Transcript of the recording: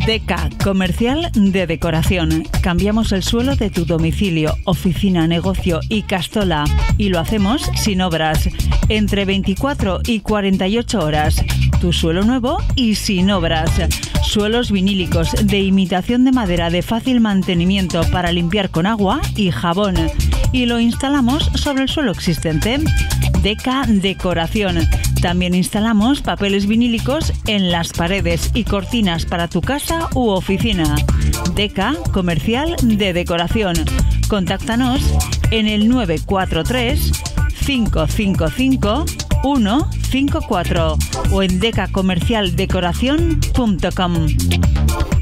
Deca, comercial de decoración. Cambiamos el suelo de tu domicilio, oficina, negocio y castola. Y lo hacemos sin obras. Entre 24 y 48 horas. Tu suelo nuevo y sin obras. Suelos vinílicos de imitación de madera de fácil mantenimiento para limpiar con agua y jabón. Y lo instalamos sobre el suelo existente. Deca Decoración. También instalamos papeles vinílicos en las paredes y cortinas para tu casa u oficina. Deca, comercial de decoración. Contáctanos en el 943 555 154 o en decacomercialdecoración.com.